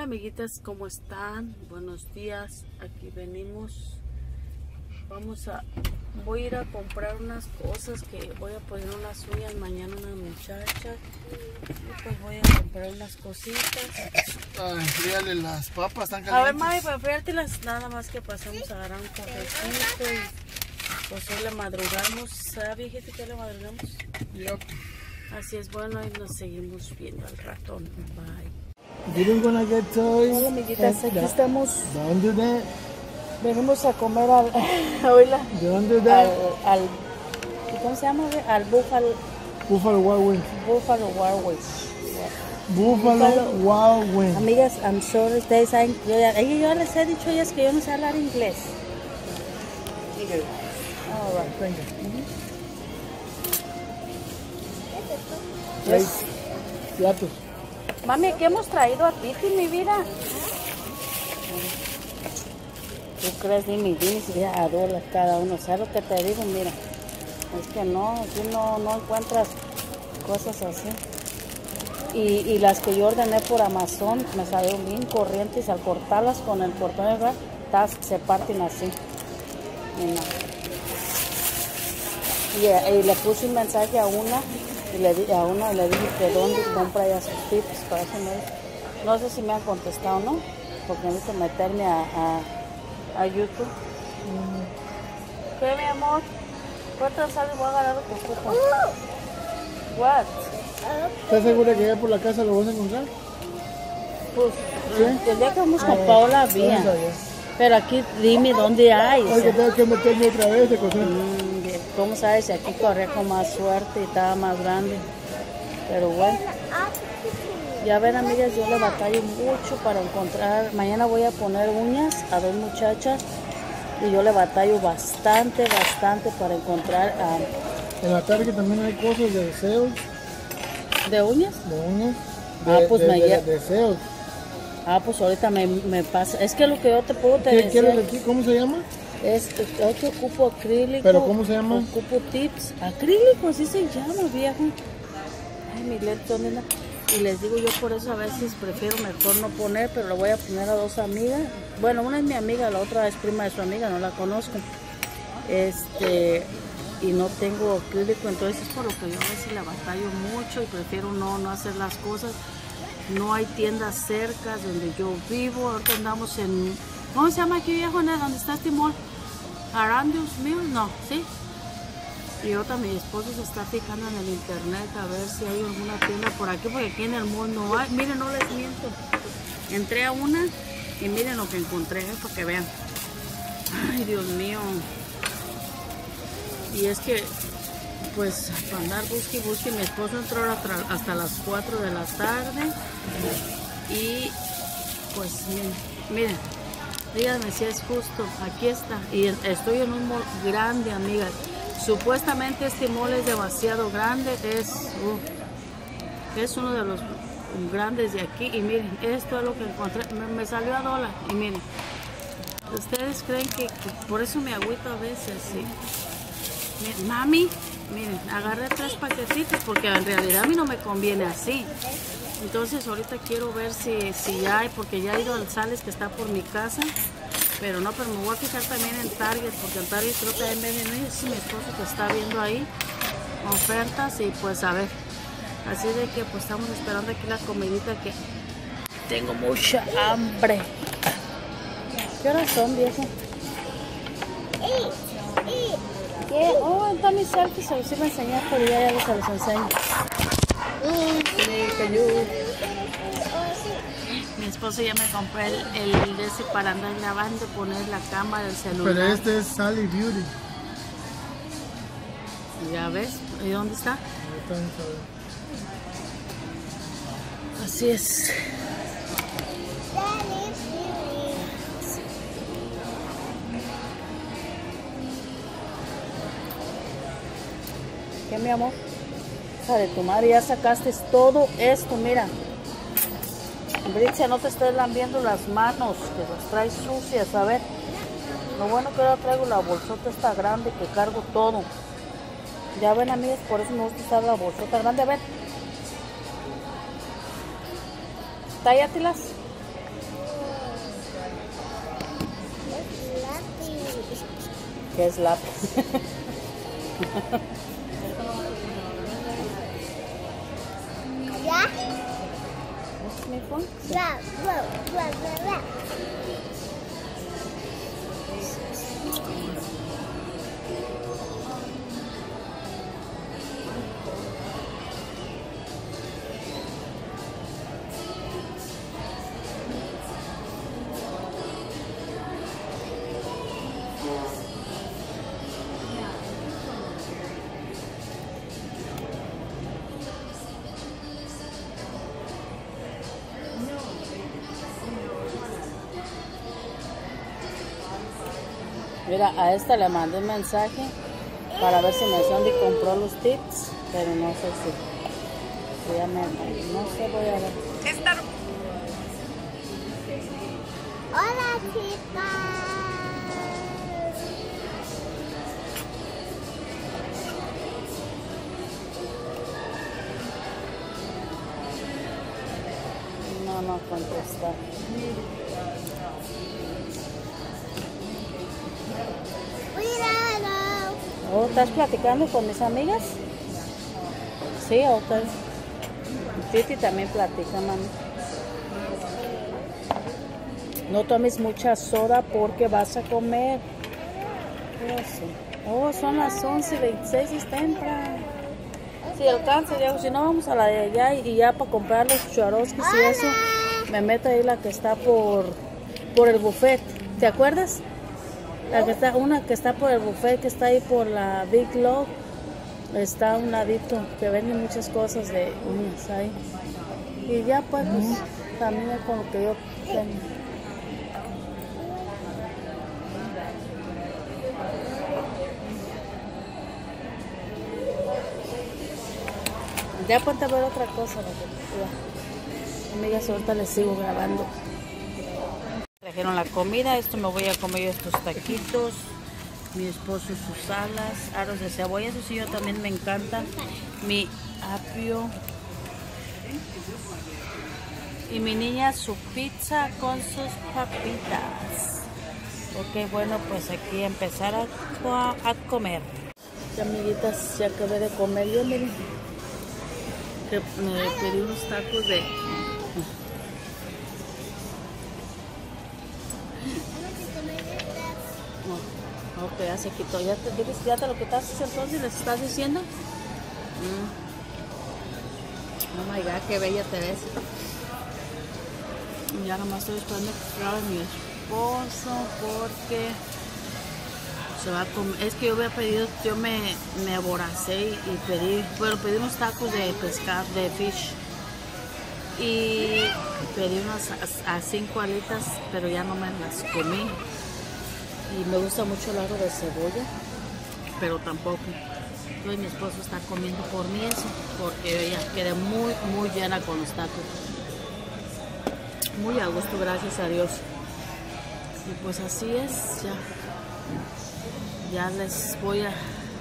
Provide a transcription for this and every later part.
amiguitas, ¿cómo están? Buenos días, aquí venimos. Voy a ir a comprar unas cosas que voy a poner unas uñas mañana a una muchacha. Y pues voy a comprar unas cositas. Ay, fríale las papas, están calientes. A ver, mami, para enfriártelas, nada más que pasamos a agarrar un cafecito y pues hoy le madrugamos. ¿Sabe, viejita, que le madrugamos? Yep. Así es, bueno, y nos seguimos viendo al ratón. Bye. Didn't gonna get toys. Hola, amiguitas, aquí estamos. Don't do that. Venimos a comer al... Hola. Don't do that. ¿Cómo se llama? Al Buffalo Wild Wings. Wild Wings. Buffalo Wild Wings. Amigas, I'm sorry, ustedes saben, yo les he dicho a ellas que yo no sé hablar inglés. All right. Thank you. Yes. Platos. Mami, ¿qué hemos traído a Titi, mi vida? ¿Tú crees? Dime si a $1 cada uno. ¿Sabes lo que te digo? Mira, es que no, aquí no encuentras cosas así. Y las que yo ordené por Amazon me salieron bien corrientes. Al cortarlas con el cortón, ¿verdad? Se parten así. Y le puse un mensaje a una. Y le dije que dónde compra ella sus tips. Para eso no sé si me han contestado o no, porque necesito meterme a YouTube. ¿Qué, mi amor? ¿Cuántas sales voy a agarrar tu copa? What? ¿Estás segura que ya por la casa lo vas a encontrar? Pues, ¿Sí? el día que vamos con Paola había. Pero aquí dime dónde hay. O sea. Oye, tengo que meterme otra vez de cocina. ¿Cómo sabes? Si aquí corría con más suerte y estaba más grande. Pero bueno. Ya ven, amigas, yo le batallo mucho para encontrar. Mañana voy a poner uñas a 2 muchachas. Y yo le batallo bastante para encontrar. En la tarde también hay cosas de deseos. ¿De uñas? De uñas. Pues de deseos. Pues ahorita me pasa. Es que lo que yo te puedo te decir. ¿Quieres decir? ¿Cómo se llama? Yo te ocupo acrílico. ¿Pero cómo se llama? Ocupo tips. Acrílico, así se llama, viejo. Ay, mi lente, ¿dónde anda? Y les digo yo, por eso a veces prefiero mejor no poner, pero lo voy a poner a 2 amigas. Bueno, una es mi amiga, la otra es prima de su amiga, no la conozco. Y no tengo acrílico, entonces es por lo que yo a veces la batallo mucho y prefiero no hacer las cosas. No hay tiendas cerca donde yo vivo. Ahorita andamos en... ¿Cómo se llama aquí, viejo? ¿Dónde está este mall? Arandius Mills, no, ¿sí? Y ahorita mi esposo se está fijando en el internet a ver si hay alguna tienda por aquí, porque aquí en el mall no hay. Miren, no les miento. Entré a una y miren lo que encontré, para que vean. Ay, Dios mío. Y es que, pues, para andar busque, mi esposo entró hasta las 4 de la tarde. Y, pues, miren. Díganme si es justo, aquí está, y estoy en un mall grande, amigas. Supuestamente este mall es demasiado grande, es uno de los grandes de aquí. Y miren, esto es lo que encontré, me salió a $1. Y miren, ustedes creen que por eso me agüito a veces, sí. Miren, mami, miren, agarré 3 paquetitos porque en realidad a mí no me conviene así. Entonces ahorita quiero ver si ya hay, porque ya he ido al Sales que está por mi casa, pero me voy a fijar también en Target, porque en Target creo que también venden, no sé si mi esposo que está viendo ahí ofertas, y pues a ver, así de que pues estamos esperando aquí la comidita, que tengo mucha hambre. ¿Qué horas son, viejo? ¿Qué? Oh, está mi selfie, sí me enseñaste, pero ya se los enseño. Mi esposo ya me compró el de ese para andar grabando, poner la cámara del celular. Pero este es Sally Beauty. Ya ves, ¿y dónde está? Así es. ¿Qué, mi amor? Hija de tu madre, ya sacaste todo esto, mira. Bricia, no te estés lambiendo las manos, que las traes sucias, a ver. Lo bueno que ahora traigo la bolsota esta grande que cargo todo. Ya ven, amigas, por eso me gusta usar la bolsota grande, a ver. Tállatelas. que es lápiz. ¿Ya? ¿Es mi phone? Ya, ya. Mira, a esta le mandé un mensaje para ver si me son y compró los tips, pero no sé si ya no sé, voy a ver. Hola, chicas. No contesta. Cuidado. Oh, ¿estás platicando con mis amigas? Sí, ok. Titi también platica, mami. No tomes mucha soda porque vas a comer. ¿Qué hace? Oh, son las 11:26 y es temprano. Si alcanza, Diego, si no vamos a la de allá y ya para comprar los Swarovskis y eso, me meto ahí la que está por el buffet. ¿Te acuerdas? Una que está por el buffet, que está ahí por la Big Love. Está a un ladito, que vende muchas cosas de uñas ahí. Y ya pues también es con lo que yo tengo. Ya ponte a ver otra cosa, amigas, ahorita les sigo grabando. Trajeron la comida, esto me voy a comer yo estos taquitos, mi esposo sus alas, aros de cebolla, eso sí yo también me encanta, mi apio y mi niña su pizza con sus papitas. Ok, bueno, pues aquí empezar a comer. Ya, amiguitas, ya acabé de comer yo, miren. Que me pedí unos tacos de ok, ya se quitó. ¿Ya te lo quitaste entonces? ¿Les estás diciendo? Oh my god, qué bella te ves. Ya nomás estoy esperando que grabe mi esposo porque se va a comer. Es que yo había pedido, yo me aboracé y pedí unos tacos de pescado, de fish. Y pedí unas a 5 alitas, pero ya no me las comí. Y me gusta mucho el aro de cebolla, pero tampoco. Entonces mi esposo está comiendo por mí eso, porque yo ya quedé muy llena con los tacos. Muy a gusto, gracias a Dios. Y pues así es, ya les voy a...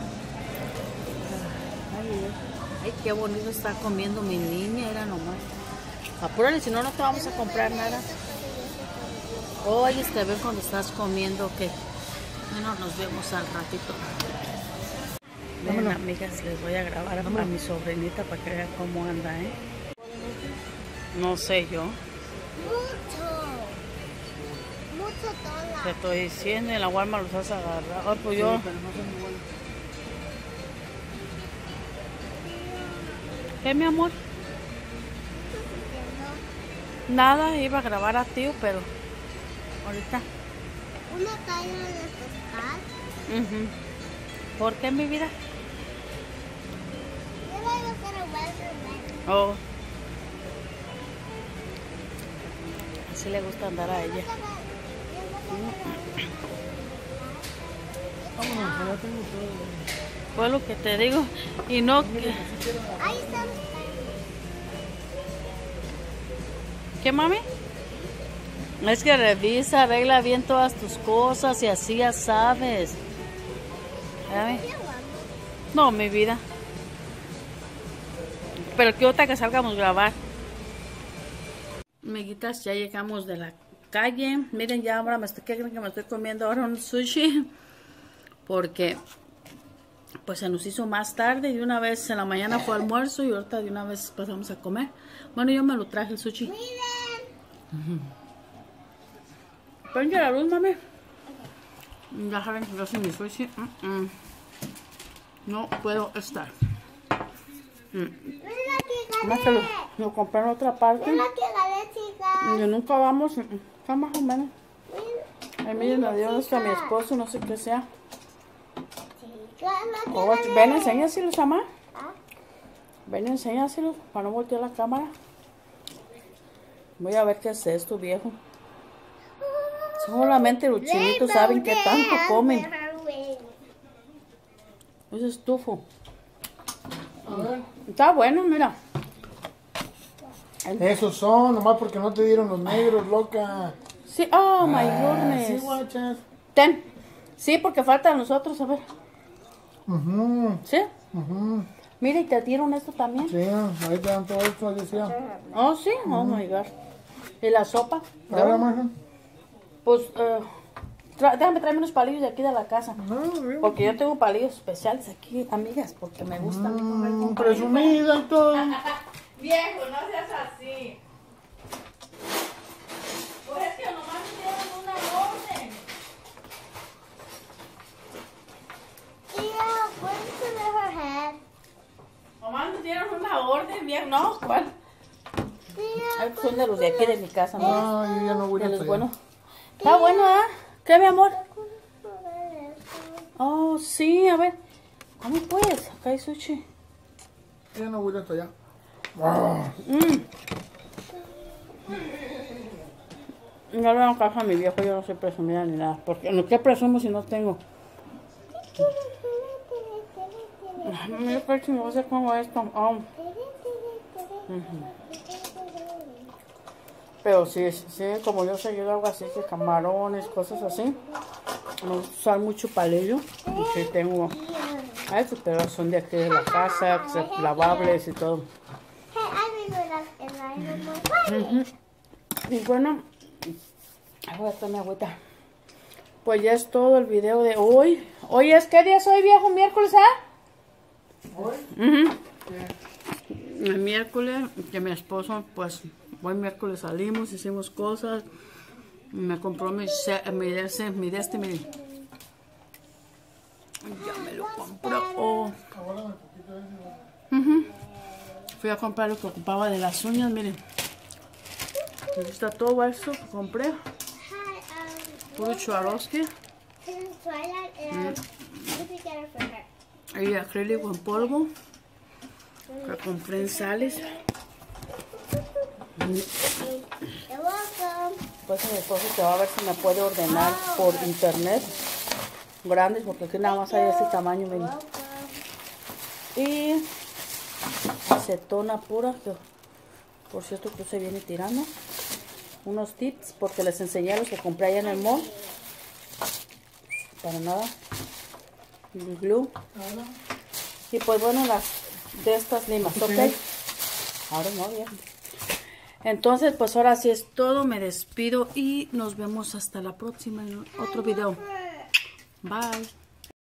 Ay, qué bonito está comiendo mi niña, era nomás. Apúrale, si no, no te vamos a comprar nada. Oye, te ven cuando estás comiendo, que bueno, nos vemos al ratito. Miren, amigas, les voy a grabar a mi sobrinita para que vean cómo anda, ¿eh? No sé yo. Mucho dólar. Te estoy diciendo, en la Walmart los vas a agarrar. Oh, pues yo. ¿Qué, mi amor? Nada, iba a grabar a tío, pero ahorita. Una caña de pescar. ¿Por qué, mi vida? Yo voy a buscar a Walter. Oh. Así le gusta andar a ella. Vámonos, ya tengo todo. Fue lo que te digo. Y no que... Ahí están. ¿Qué, mami? Es que revisa, arregla bien todas tus cosas y así ya sabes. ¿Sabe? No, mi vida. Pero que otra que salgamos a grabar. Amiguitas, ya llegamos de la calle. Miren, ya ahora ¿qué creen que me estoy comiendo ahora? Un sushi. porque pues se nos hizo más tarde y de una vez en la mañana fue almuerzo y ahorita de una vez pasamos a comer. Bueno, yo me lo traje el sushi. Prende la luz, mami. Ya saben que yo sin mi sushi no puedo estar. Mira que Más que lo compré en otra parte. Mira que gané, chicas. Y nunca vamos, está más o menos. Ay, miren, me dio esto a mi esposo, no sé qué sea. Oh, ven, enséñaselos, mamá. Ven, enséñaselos para no voltear la cámara. Voy a ver qué es esto, viejo. Solamente los chinitos saben qué tanto comen. Es estufo. A ver. Está bueno, mira. Esos son, nomás porque no te dieron los negros, loca. Sí, oh my Sí, goodness. guachas. Ten. Sí, porque faltan los otros, a ver. ¿Sí? Mira, y te dieron esto también. Sí, ahí te dan todo esto, decía. Oh, sí, oh my god. ¿Y la sopa? Ahora, maja. Pues, déjame traerme unos palillos de aquí de la casa. No, bien. Porque yo tengo palillos especiales aquí, amigas, porque me gusta a mí comer con palillos. Presumida y todo. Viejo, no seas así. Pues es que nomás me dieron una orden. Yeah, where's the her head? Nomás me dieron una orden, viejo. No, ¿cuál? Yeah, Son de los de aquí de mi casa, ¿no? No, yo ya no voy a De los estar buenos. Está bueno, ¿ah? ¿Qué, mi amor? Oh, sí, a ver. ¿Cómo puedes? Acá hay sushi. Ya no voy hasta allá. Ah, No le hagan caso a mi viejo, yo no soy presumida ni nada. Porque no, ¿qué presumo si no tengo? Mira qué chingoso es como esto. Oh. Pero sí, como yo sé, yo hago así que camarones, cosas así. No usar mucho palillo. Y sí tengo. A estos pero son de aquí de la casa, lavables y todo. Hey, I remember that. Y bueno, voy a tomar agüita. Pues ya es todo el video de hoy. Hoy es, ¿qué día es hoy, viejo? ¿Miércoles, ¿hoy? El miércoles, que mi esposo, pues, hoy miércoles salimos, hicimos cosas. Me compró mi Destiny. Ya me lo compró. Oh. Fui a comprar lo que ocupaba de las uñas, miren. Aquí está todo esto que compré. Puro Swarovski. Y acrílico en polvo. Que compré en Sales. Pues mi esposo que va a ver si me puede ordenar por internet. Grandes, porque aquí nada más hay este tamaño, miren. Y acetona pura, que por cierto que se viene tirando. Unos tips, porque les enseñé los que compré allá en el mall. Para nada. Glue. Y pues bueno, las de estas limas, ¿ok? Ahora no, bien. Entonces, pues ahora sí es todo. Me despido y nos vemos hasta la próxima en otro video. Bye.